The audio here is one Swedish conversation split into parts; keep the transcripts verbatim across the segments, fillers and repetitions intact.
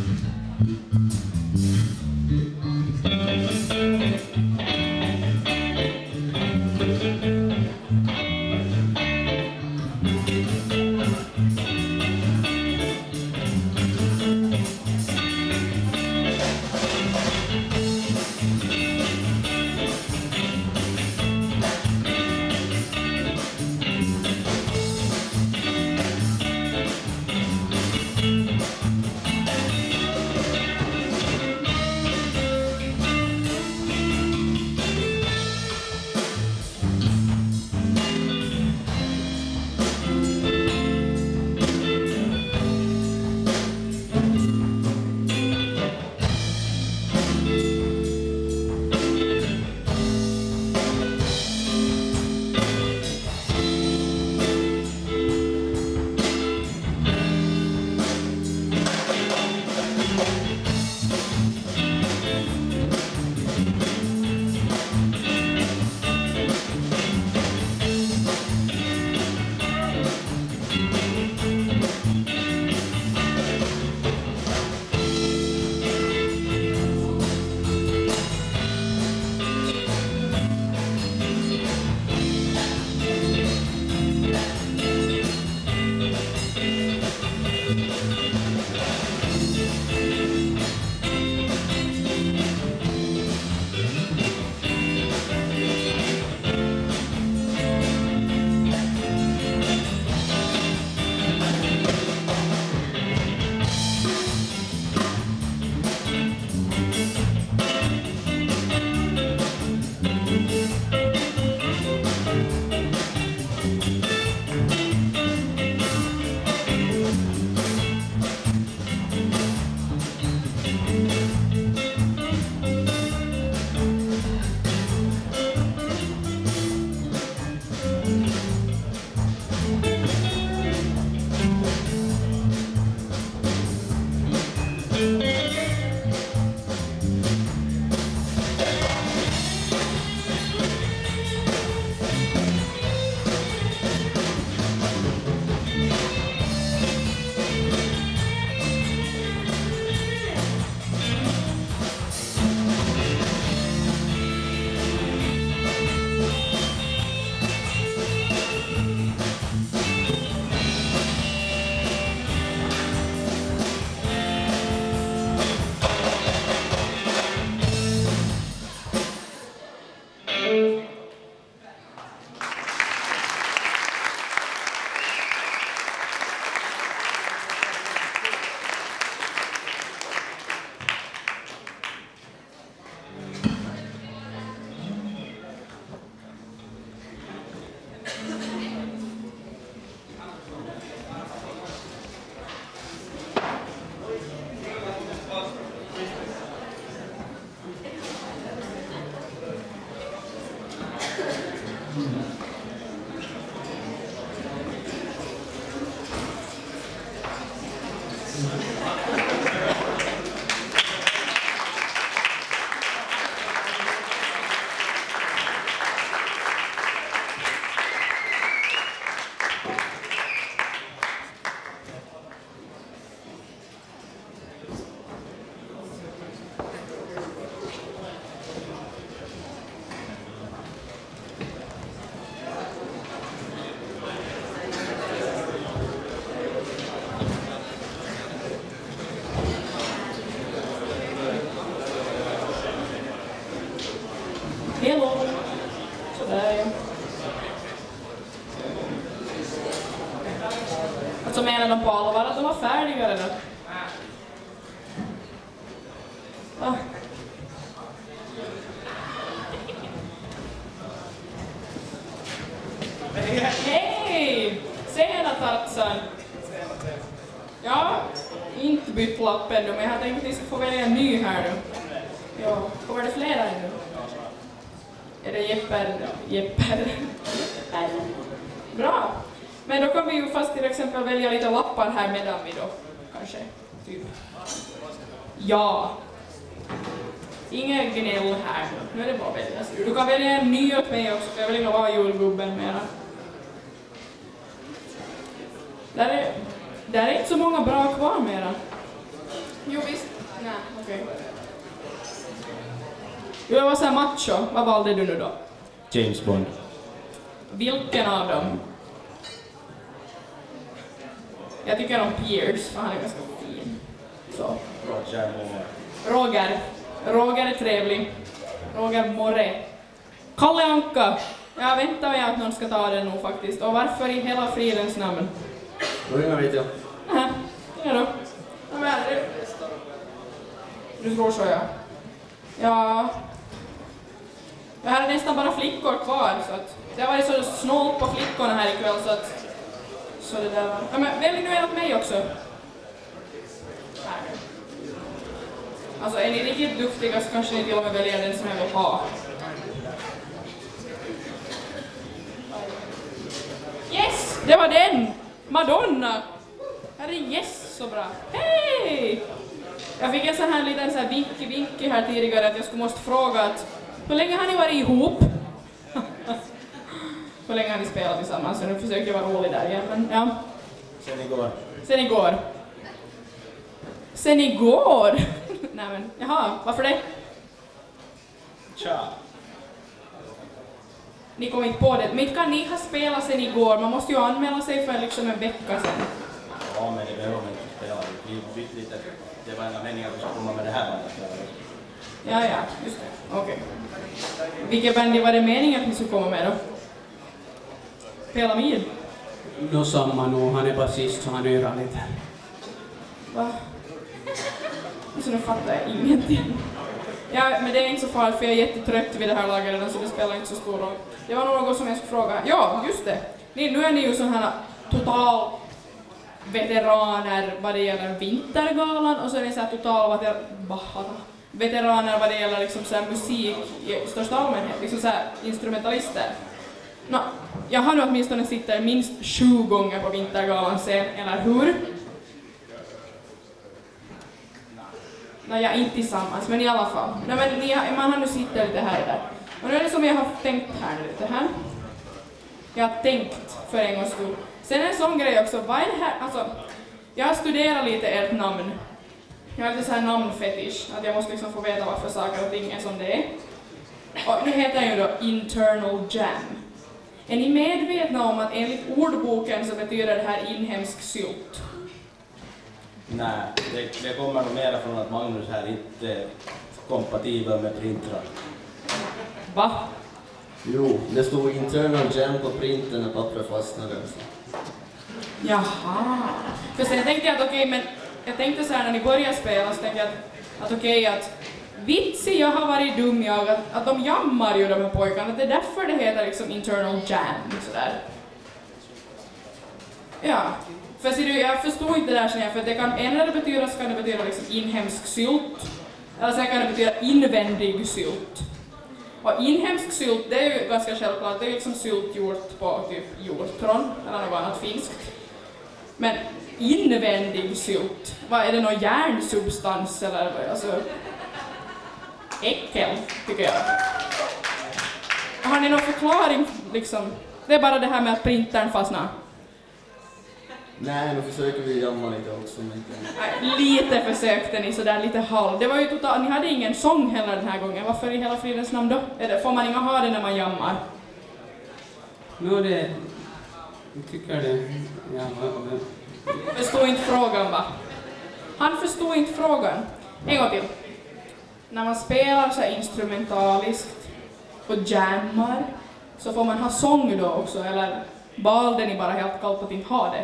Hello. Sådär ja. Alltså menar de på allvar att de var färdiga redan? Ah. Hej! Tjena Tarzan! Ja, inte bytt lapp ännu, men jag hade tänkt att ni ska få välja en ny här nu. Ja, och var det flera ännu? Är det Jepper? Jepper? Jepper. Bra! Men då kan vi ju fast till exempel välja lite lappar här medan vi då, kanske, typ. Ja! Ingen gnäll här nu, nu är det bara att välja. Du kan välja en ny åt mig också, för jag vill inte vara julgubben mera. Där är, där är inte så många bra kvar mera. Jo visst. Nej, okej. Okay. Du var så här macho. Vad valde du nu då? James Bond. Vilken av dem? Jag tycker om Pierce, för han är ganska fin. Så. Roger Moore. Roger. Roger är trevlig. Roger Moore. Kalle Anka. Jag väntar jag att någon ska ta den nu faktiskt. Och varför i hela fridens namn? Då ringer vi till. Nähä, ja då. Ja, men du... Du tror så, ja. Ja... Jag har nästan bara flickor kvar, så att... Det har varit så snålt på flickorna här ikväll, så att... Så det där var... Ja, men välj nu en åt mig också. Här. Alltså, är ni riktigt duktiga så kanske ni till och med väljer den som jag vill ha. Yes! Det var den! Madonna! Här är yes, så bra. Hej! Jag fick en sån här liten så här vinky-vinky här tidigare att jag skulle måste fråga att hur länge har ni varit ihop? Hur länge har ni spelat tillsammans? Så nu försöker jag vara rolig där igen, men ja. Sen igår. Sen igår. Sen igår? Nej men, jaha, varför det? Tja. Ni kom inte på det. Men kan ni ha spelat sen igår? Man måste ju anmäla sig för liksom en vecka sen. Ja, men det behöver man inte spela. Vi bytte lite. Det var en mening att vi skulle komma med det här bandet. Ja, ja, just det. Okej. Okay. Vilket band var det meningen att ni skulle komma med då? Pelamid? Då samma nog, han är basist så han yrar lite. Va? Så nu fattar jag ingenting. Ja, men det är inte så farligt för jag är jättetrött vid det här laget redan så det spelar inte så stor roll. Det var något som jag skulle fråga. Ja, just det. Ni, nu är ni ju sådana här total veteraner vad det gäller Vintergalan och så är ni så här total veteraner vad det gäller liksom så här musik i största allmänhet, liksom så här instrumentalister. Nå, jag har nu åtminstone sitter minst sju gånger på Vintergalan sen, eller hur? Nej, jag är inte tillsammans, men i alla fall. Nej, men ni, man har nu sitter lite här och där. Och nu är det som jag har tänkt här nu lite här. Jag har tänkt för en gångs skull. Sen en sån grej också, vad är det här? Alltså, jag har studerat lite ert namn. Jag har lite så här namnfetisch, att jag måste liksom få veta varför saker och ting är som det är. Och nu heter jag ju då Internal Jam. Är ni medvetna om att enligt ordboken så betyder det här inhemsk sylt? Nej, det, det kommer nog mera från att Magnus här inte är kompatibel med printrar. Va? Jo, det stod internal jam på printen när pappret fastnade. Jaha. För sen tänkte jag att okej, okay, men jag tänkte så här när ni började spela så tänkte jag att, att okej okay, att vitsi, jag har varit dum jag, att, att de jammar ju de här pojkarna, att det är därför det heter liksom internal jam sådär. Ja. För ser du, jag förstår inte det där sen jag, för det kan, en det betyda så kan det betyda liksom inhemsk sylt, eller sen kan det betyda invändig sylt. Och inhemsk sylt, det är ju ganska självklart, det är liksom sylt gjort på typ hjortron eller något annat finskt. Men invändig sylt, vad är det, någon järnsubstans eller alltså äckel tycker jag. Har ni någon förklaring liksom? Det är bara det här med att printern fastnar. Nej, nu försöker vi jamma lite också. Men... Nej, lite försökte ni sådär lite halv. Det var ju totalt, ni hade ingen sång heller den här gången. Varför i hela fridens namn då? Är det, får man inga ha det när man jammar? Nå det... Jag tycker det... Ja, men... Förstod inte frågan va? Han förstod inte frågan. En gång till. När man spelar så instrumentaliskt och jammar så får man ha sång då också, eller valde ni bara helt kallt att inte ha det?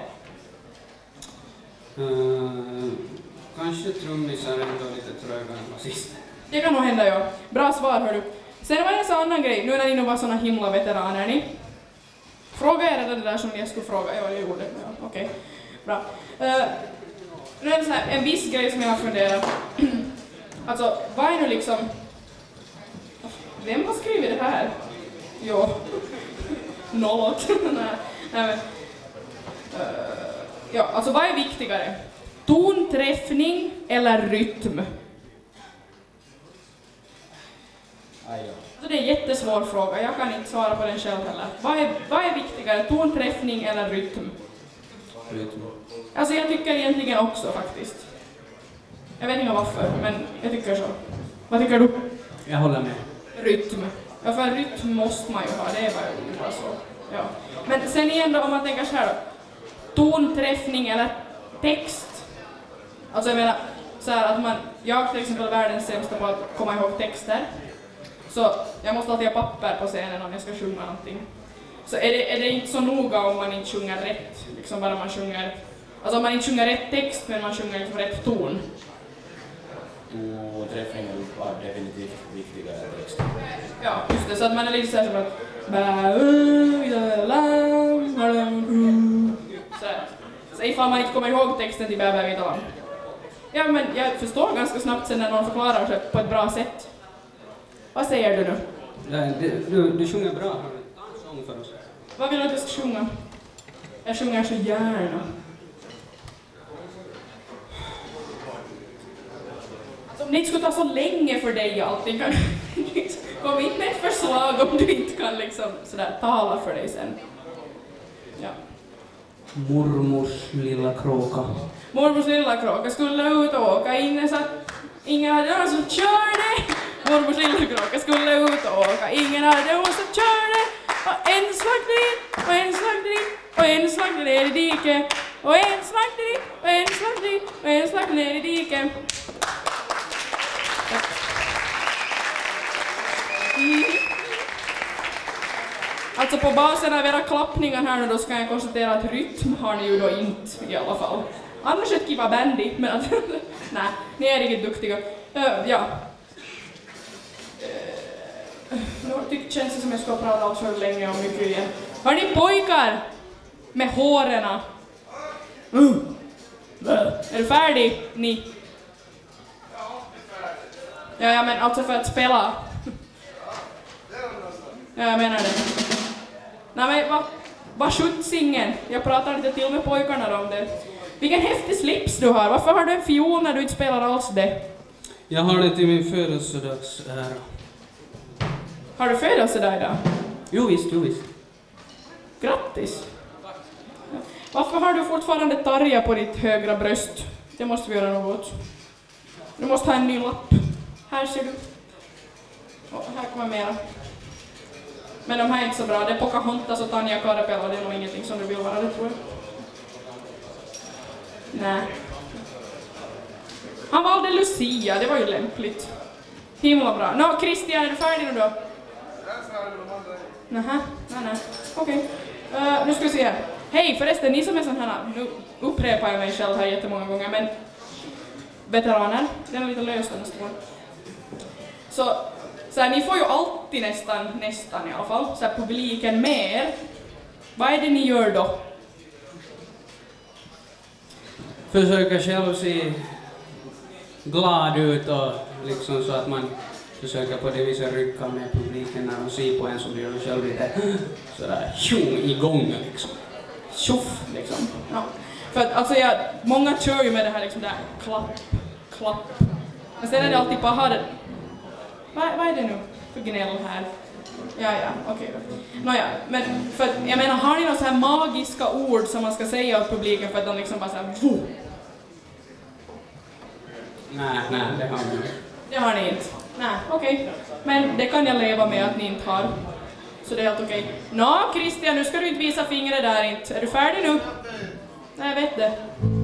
Uh, kanske trummisar ändå lite trögare än basister. Det kan nog hända, ja. Bra svar, hör du. Sen var det en sån annan grej, nu när ni nu var såna himla veteraner ni. Fråga er det där som jag skulle fråga, ja jag gjorde det, ja, okej. Okay. Bra. Uh, nu är det så här, en viss grej som jag har funderat. Alltså, vad är nu liksom... Vem har skrivit det här? Jo. Något. Nej, nej men... Uh, ja, alltså vad är viktigare? Tonträffning eller rytm? Alltså, det är en jättesvår fråga, jag kan inte svara på den själv heller. Vad är, vad är viktigare? Tonträffning eller rytm? Rytm. Alltså jag tycker egentligen också faktiskt. Jag vet inte varför, men jag tycker så. Vad tycker du? Jag håller med. Rytm. Ja, för rytm måste man ju ha, det är bara så. Ja. Men sen igen då, om man tänker så här då. Tonträffning eller text. Alltså jag menar, så här att man, jag till exempel är världens sämsta på att komma ihåg texter. Så jag måste alltid ha papper på scenen om jag ska sjunga någonting. Så är det, är det inte så noga om man inte sjunger rätt, liksom bara man sjunger, alltså om man inte sjunger rätt text men man sjunger liksom rätt ton. Och träffningen var definitivt viktigare än texten. Ja, just det, så att man är lite såhär som att så, så ifall man inte kommer ihåg texten till Bä bä vita lamm. Ja, men jag förstår ganska snabbt sen när någon förklarar sig på ett bra sätt. Vad säger du nu? Du, du, du sjunger bra. Ta en sång för oss. Vad vill du att jag ska sjunga? Jag sjunger så gärna. Alltså, om det inte skulle ta så länge för dig allting kan kom inte med ett förslag om du inte kan liksom sådär tala för dig sen. Ja. Mormors lilla kråka. Mormors lilla kråka skulle ut och åka in så att ingen hade någon som körde. Mormors lilla kråka skulle ut och åka. Ingen hade någon som körde. Och en slank dit, och en slank dit, och en slank ner i diket. Och en slank dit, och en slank dit, och en slank ner i diket. Mm. Alltså på basen av era klappningar här nu då ska jag konstatera att rytm har ni ju då inte i alla fall. Annars ett kiva bandy, men att nej, ni är riktigt duktiga. Uh, ja. Uh, nu tycker känns det som jag ska prata allt för länge om mycket igen. Har ni pojkar med hårena? Uh. Uh. Är du färdig? Ni? Ja, ja, men alltså för att spela. Ja, jag menar det. Nej men vad, vad skjutsingen? Jag pratar lite till med pojkarna om det. Vilken häftig slips du har. Varför har du en fiol när du inte spelar alls det? Jag har det till min födelsedagsära. Har du födelsedag idag? Jo visst, jo visst. Grattis. Varför har du fortfarande tarja på ditt högra bröst? Det måste vi göra något. Du måste ha en ny lapp. Här ser du. Och här kommer mera. Men de här är inte så bra. Det är Pocahontas och Tanja Karpela och det är nog ingenting som du vill vara, det tror jag. Nej. Han valde Lucia, det var ju lämpligt. Himla bra. Nå, Christian, är du färdig nu då? Nähä, nej, nej. Okej. Okay. Uh, nu ska vi se här. Hej, förresten, ni som är sån här, nu upprepar jag mig själv här jättemånga gånger, men veteraner, den är lite lös den nästa gång. Så, så här, ni får ju alltid nästan, nästan i alla fall, så här, publiken med er. Vad är det ni gör då? Försöka själv se glad ut och liksom så att man försöker på det viset rycka med publiken när de ser på en så blir de själv lite sådär tjong igång liksom. Tjoff liksom. Ja. För att alltså jag, många kör ju med det här liksom där klapp, klapp. Men sen är det alltid bara det. Vad, vad är det nu för gnäll här? Ja, ja, okej då. Nåja, men för att, jag menar, har ni några så här magiska ord som man ska säga åt publiken för att de liksom bara såhär Voo! Nej, nej, det har vi inte. Det har ni inte? Nej, okej. Okay. Men det kan jag leva med att ni inte har. Så det är helt okej. Okay. Nå, Christian, nu ska du inte visa fingret där inte. Är du färdig nu? Nej, jag vet det.